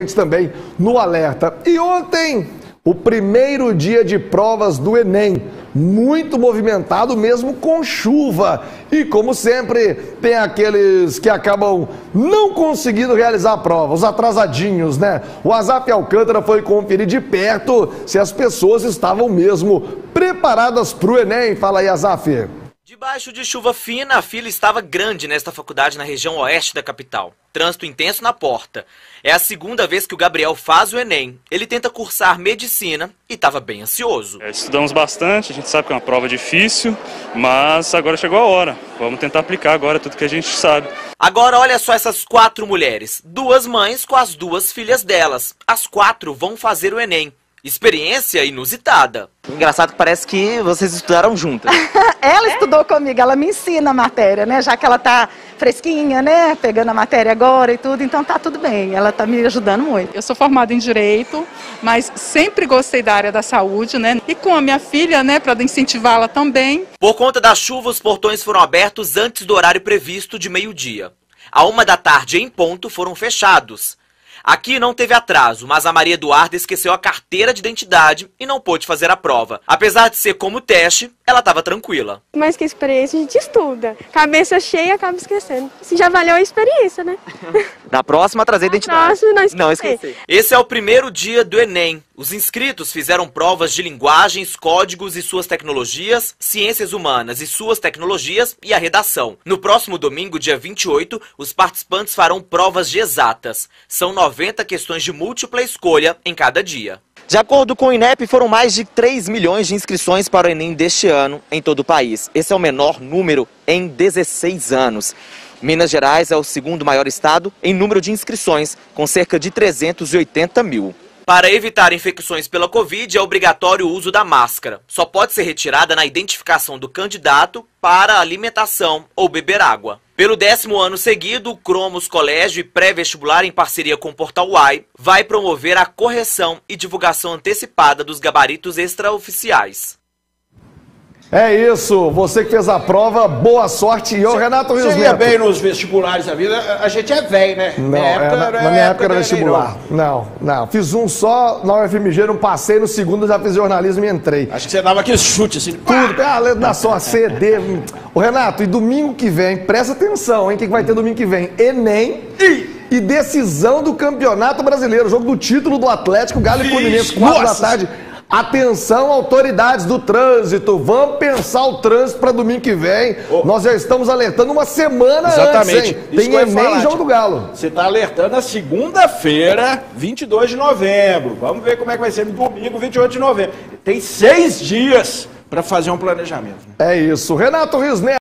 também no alerta. E ontem, o primeiro dia de provas do Enem, muito movimentado mesmo com chuva. E como sempre, tem aqueles que acabam não conseguindo realizar a prova, os atrasadinhos, né? O Azaf Alcântara foi conferir de perto se as pessoas estavam mesmo preparadas para o Enem. Fala aí, Azaf. Debaixo de chuva fina, a fila estava grande nesta faculdade na região oeste da capital. Trânsito intenso na porta. É a segunda vez que o Gabriel faz o Enem. Ele tenta cursar medicina e estava bem ansioso. Estudamos bastante, a gente sabe que é uma prova difícil, mas agora chegou a hora. Vamos tentar aplicar agora tudo que a gente sabe. Agora olha só essas 4 mulheres, 2 mães com as 2 filhas delas. As 4 vão fazer o Enem. Experiência inusitada. Engraçado que parece que vocês estudaram juntas. Ela estudou comigo, ela me ensina a matéria, né? Já que ela tá fresquinha, né? Pegando a matéria agora e tudo, então tá tudo bem. Ela tá me ajudando muito. Eu sou formada em Direito, mas sempre gostei da área da saúde, né? E com a minha filha, né, para incentivá-la também. Por conta da chuva, os portões foram abertos antes do horário previsto de meio-dia. À 1 da tarde, em ponto, foram fechados. Aqui não teve atraso, mas a Maria Eduarda esqueceu a carteira de identidade e não pôde fazer a prova. Apesar de ser como teste, ela estava tranquila. Mas que experiência a gente estuda. Cabeça cheia, acaba esquecendo. Assim já valeu a experiência, né? Na próxima, trazer a identidade. Não esquecer. Esse é o primeiro dia do Enem. Os inscritos fizeram provas de linguagens, códigos e suas tecnologias, ciências humanas e suas tecnologias e a redação. No próximo domingo, dia 28, os participantes farão provas de exatas. São 90 questões de múltipla escolha em cada dia. De acordo com o INEP, foram mais de 3 milhões de inscrições para o Enem deste ano em todo o país. Esse é o menor número em 16 anos. Minas Gerais é o segundo maior estado em número de inscrições, com cerca de 380 mil. Para evitar infecções pela Covid, é obrigatório o uso da máscara. Só pode ser retirada na identificação do candidato para alimentação ou beber água. Pelo 10º ano seguido, o Cromos Colégio e Pré-Vestibular, em parceria com o Portal UAI, vai promover a correção e divulgação antecipada dos gabaritos extraoficiais. É isso, você que fez a prova, boa sorte. E o Renato Rios Neto. Você ia bem nos vestibulares da vida? A gente é velho, né? Não, na minha época era vestibular. Não. Fiz um só na UFMG, não passei, no segundo já fiz jornalismo e entrei. Acho que você dava aquele chute assim. Tudo, letra da só, C, D. Ô Renato, e domingo que vem, presta atenção, hein? O que vai ter domingo que vem? Enem e decisão do Campeonato Brasileiro. Jogo do título do Atlético, Galo e Fluminense, 4 da tarde. Atenção, autoridades do trânsito, vamos pensar o trânsito para domingo que vem. Nós já estamos alertando uma semana antes, hein? Tem Enem e Jogo do Galo. Você está alertando a segunda-feira, 22 de novembro. Vamos ver como é que vai ser no domingo, 28 de novembro. Tem 6 dias para fazer um planejamento. É isso. Renato Rios Neto.